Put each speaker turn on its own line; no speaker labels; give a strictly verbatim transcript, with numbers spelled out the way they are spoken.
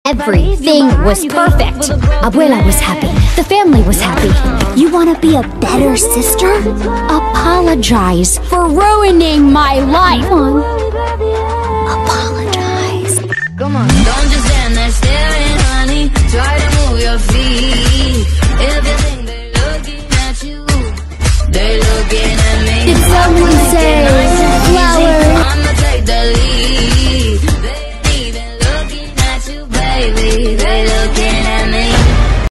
Everything was perfect. Abuela was happy. The family was happy. You want to be a better sister? Apologize for ruining my life. Apologize.
Come on, don't